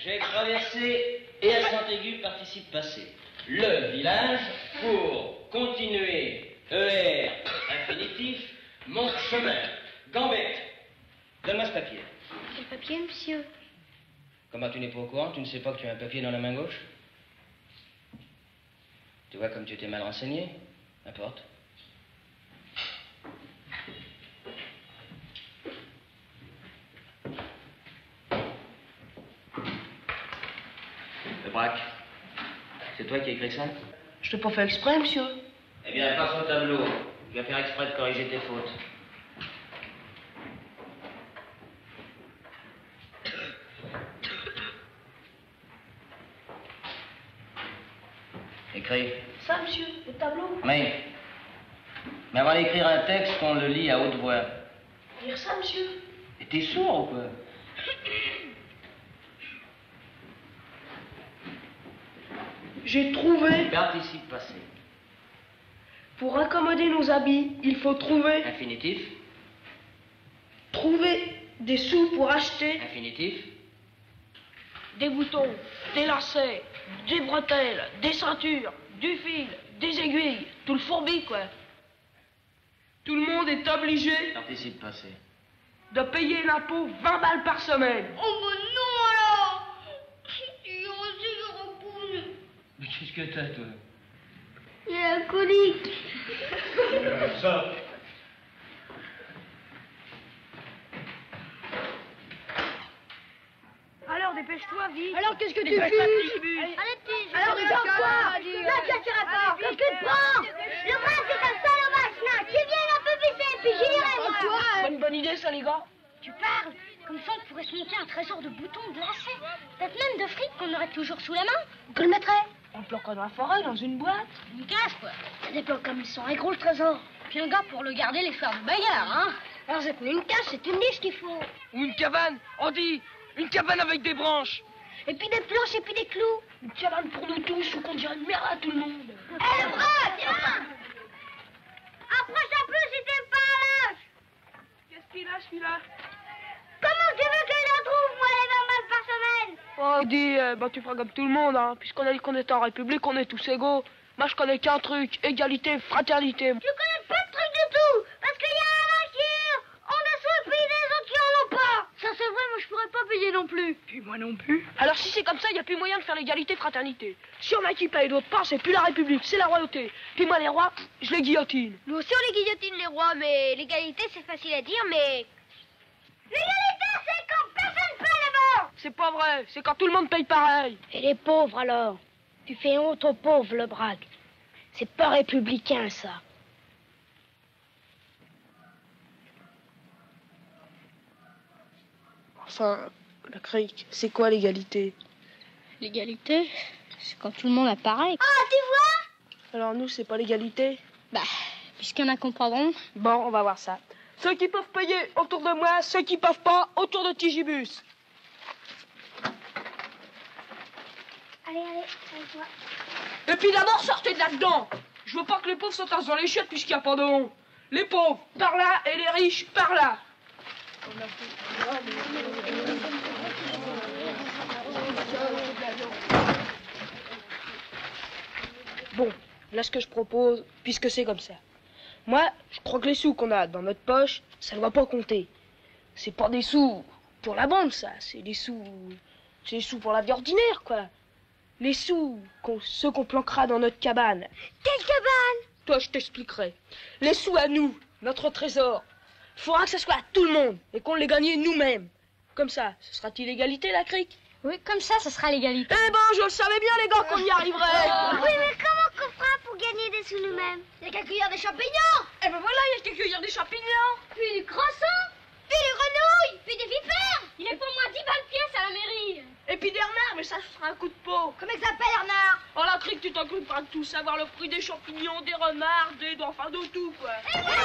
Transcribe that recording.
J'ai traversé et accent aigu participe passé. Le village pour continuer ER infinitif, mon chemin. Gambette, donne-moi ce papier. Quel papier, monsieur? Comment tu n'es pas au courant? Tu ne sais pas que tu as un papier dans la main gauche? Tu vois comme tu t'es mal renseigné? N'importe. Le braque. C'est toi qui as écrit ça? Je t'ai pas fait exprès, monsieur. Eh bien, passe au tableau. Je vais faire exprès de corriger tes fautes. Écris. Ça, monsieur, le tableau. Mais avant d'écrire un texte, on le lit à haute voix. Lire ça, monsieur. Et t'es sourd ou quoi? J'ai trouvé. Participe passé. Pour accommoder nos habits, il faut trouver. Infinitif. Trouver des sous pour acheter. Infinitif. Des boutons, des lacets, des bretelles, des ceintures, du fil, des aiguilles, tout le fourbi, quoi. Tout le monde est obligé Participe passé. de payer l'impôt 20 balles par semaine. Oh, mais non, alors! Il aussi, je repousse. Mais qu'est-ce que t'as, toi? Il a la colique. Ça. Alors, dépêche-toi, vite. Alors, qu'est-ce que tu fais? Allez, petit. Alors, regarde quoi? Là, tu as tes rapports. Qu'est-ce que tu prends? Le bras, c'est un sauvage, là. Tu viens un peu pisser, puis j'irai, moi. Pas une bonne idée, ça, les gars. Tu parles? Comme ça, on pourrait se monter un trésor de boutons, de lacets. Peut-être même de fric qu'on aurait toujours sous la main. Que le mettrait? On le planquera dans la forêt, dans une boîte. Une cache, quoi. Ça dépend comme ils sont. Un gros le trésor. Puis un gars pour le garder les soirs de bagarre, hein. Alors, c'est plus une cache, c'est une niche qu'il faut. Ou une cabane, on dit. Une cabane avec des branches. Et puis des planches et puis des clous. Une cabane pour nous tous, ou qu'on dirait une merde à tout le monde. Eh, le bras, tiens! Approche un peu si t'aimes pas un lâche. Qu'est-ce qu'il a, celui-là? Comment tu veux que je le trouve, moi, les 20 balles par semaine? Oh, dis, tu feras comme tout le monde, hein. Puisqu'on a dit qu'on était en République, on est tous égaux. Moi, je connais qu'un truc, égalité, fraternité. Tu connais pas de truc du tout. Parce qu'il y a un là qui en dessous et puis des autres qui en ont pas. Ça, c'est vrai, moi, je pourrais pas payer non plus. Puis moi non plus. Alors si c'est comme ça, il n'y a plus moyen de faire l'égalité, fraternité. Si on a qui paye d'autre part, c'est plus la République, c'est la royauté. Puis moi, les rois, je les guillotine. Nous aussi, on les guillotine, les rois, mais l'égalité, c'est facile à dire, mais... L'égalité, c'est quand personne paye les morts. C'est pas vrai, c'est quand tout le monde paye pareil. Et les pauvres, alors? Tu fais honte aux pauvres, le braque. C'est pas républicain, ça. Enfin, la crique, c'est quoi l'égalité? L'égalité, c'est quand tout le monde a pareil. Ah, tu vois? Alors nous, c'est pas l'égalité? Bah, puisqu'il y en a comprendront. Bon, on va voir ça. Ceux qui peuvent payer autour de moi, ceux qui peuvent pas, autour de Tigibus. Allez, toi. Et puis d'abord, sortez de là-dedans. Je veux pas que les pauvres s'entassent dans les chiottes puisqu'il n'y a pas de honte. Les pauvres, par là, et les riches, par là. Bon, là, ce que je propose, puisque c'est comme ça. Moi, je crois que les sous qu'on a dans notre poche, ça ne va pas compter. C'est pas des sous pour la banque, ça. C'est des sous pour la vie ordinaire, quoi. Les sous, ceux qu'on planquera dans notre cabane. Quelle cabane? Toi, je t'expliquerai. Les sous à nous, notre trésor. Il faudra que ça soit à tout le monde et qu'on les gagne nous-mêmes. Comme ça, ce sera-t-il l'égalité, la crique? Oui, comme ça sera l'égalité. Eh ben, je le savais bien, les gars, qu'on y arriverait. Oui, mais comment qu'on fera pour gagner des sous nous-mêmes? Il y a qu'à cueillir des champignons. Eh ben voilà, il y a qu'à cueillir des champignons. Puis du croissant. Puis des grenouilles. Puis des vipères. Il est pour moi 10 balles pièce à la mairie. Et puis des renards, mais ça sera un coup de peau. Comment ça s'appelle, Renard? Oh, la crique, tu t'occupes pas de tout savoir le prix des champignons, des renards, enfin de tout, quoi. Et voilà,